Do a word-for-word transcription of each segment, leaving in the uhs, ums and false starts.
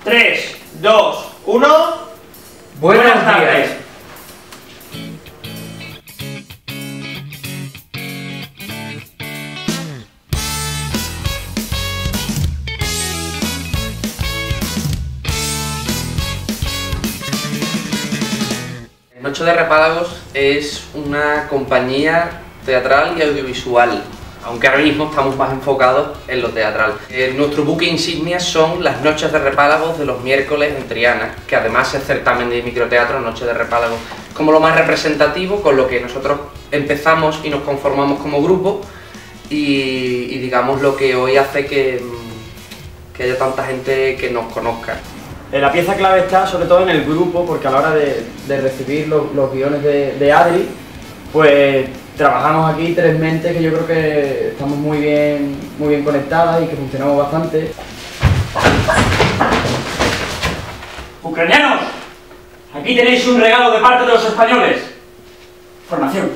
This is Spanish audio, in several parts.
tres, dos, uno. Buenas, Buenas tardes. tardes. Noche de Repálagos es una compañía teatral y audiovisual, aunque ahora mismo estamos más enfocados en lo teatral. Eh, nuestro buque insignia son las Noches de Repálagos de los miércoles en Triana, que además es certamen de microteatro. Noche de Repálagos como lo más representativo, con lo que nosotros empezamos y nos conformamos como grupo, y, y digamos lo que hoy hace que, que haya tanta gente que nos conozca. La pieza clave está sobre todo en el grupo, porque a la hora de, de recibir los, los guiones de, de Adri, pues trabajamos aquí tres mentes que yo creo que estamos muy bien, muy bien conectadas y que funcionamos bastante. Ucranianos, aquí tenéis un regalo de parte de los españoles. Formación.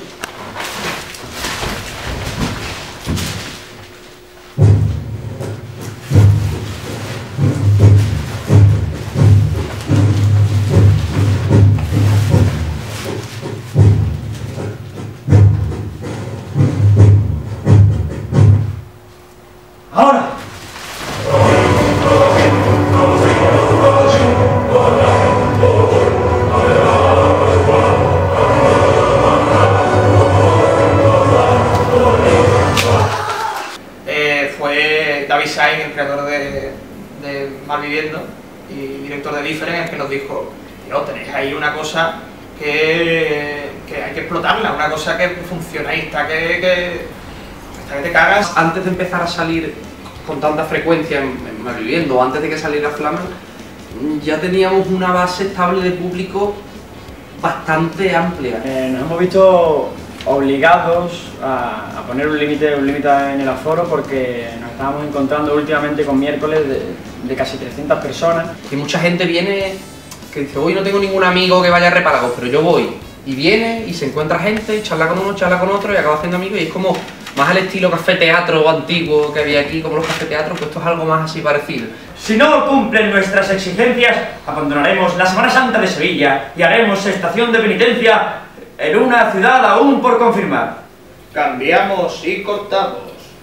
Ahora. Eh, fue David Sainz, el creador de, de Malviviendo y director de Different, el que nos dijo: no, tenéis ahí una cosa que, que hay que explotarla, una cosa que funcionalista, que, que, que te cagas. Antes de empezar a salir con tanta frecuencia en, en Malviviendo, antes de que saliera Flaman, ya teníamos una base estable de público bastante amplia. Eh, nos hemos visto obligados a, a poner un límite un límite en el aforo, porque nos estábamos encontrando últimamente con miércoles de, de casi trescientas personas. Y mucha gente viene que dice: hoy no tengo ningún amigo que vaya a Repálagos, pero yo voy. Y viene y se encuentra gente, charla con uno, charla con otro y acaba haciendo amigos, y es como más al estilo café teatro antiguo que había aquí, como los café teatros, pues esto es algo más así parecido. Si no cumplen nuestras exigencias, abandonaremos la Semana Santa de Sevilla y haremos estación de penitencia en una ciudad aún por confirmar. Cambiamos y cortamos.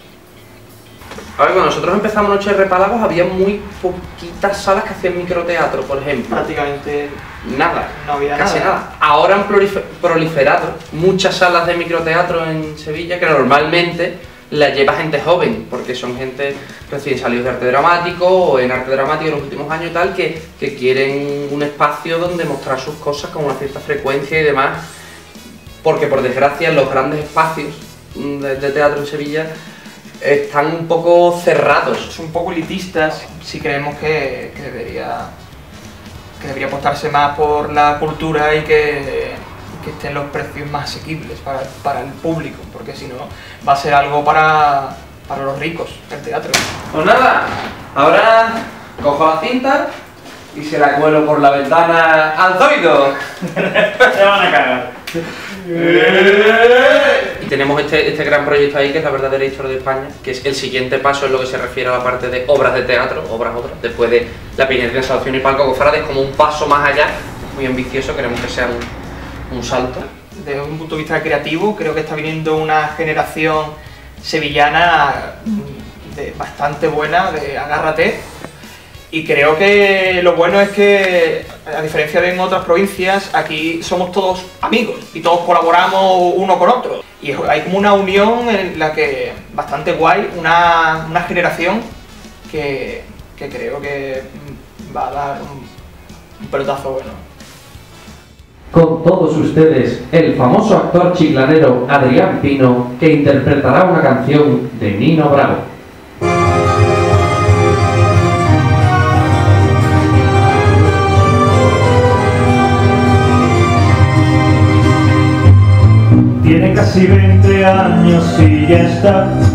A ver, cuando nosotros empezamos Noche de Repálagos había muy poquitas salas que hacían microteatro, por ejemplo. Prácticamente Nada, no había casi nada. nada. Ahora han proliferado muchas salas de microteatro en Sevilla que normalmente las lleva gente joven, porque son gente recién salidos de arte dramático o en arte dramático en los últimos años y tal, que, que quieren un espacio donde mostrar sus cosas con una cierta frecuencia y demás, porque por desgracia los grandes espacios de, de teatro en Sevilla están un poco cerrados. Son un poco elitistas si creemos que, que, debería, que debería apostarse más por la cultura y que, que estén los precios más asequibles para, para el público, porque si no va a ser algo para, para los ricos, el teatro. Pues nada, ahora cojo la cinta y se la cuelo por la ventana al zoido. Se van a cagar. Y tenemos este, este gran proyecto ahí, que es La verdadera historia de España, que es el siguiente paso en lo que se refiere a la parte de obras de teatro, obras otras, después de La Piñera, Salvación y Palco Cofrades, como un paso más allá, muy ambicioso, queremos que sea un, un salto. Desde un punto de vista creativo, creo que está viniendo una generación sevillana de, bastante buena, de agárrate, y creo que lo bueno es que, a diferencia de en otras provincias, aquí somos todos amigos y todos colaboramos uno con otro. Y hay como una unión en la que, bastante guay, una, una generación que, que creo que va a dar un, un pelotazo bueno. Con todos ustedes, el famoso actor chiclanero Adrián Pino, que interpretará una canción de Nino Bravo. Tiene casi veinte años y ya está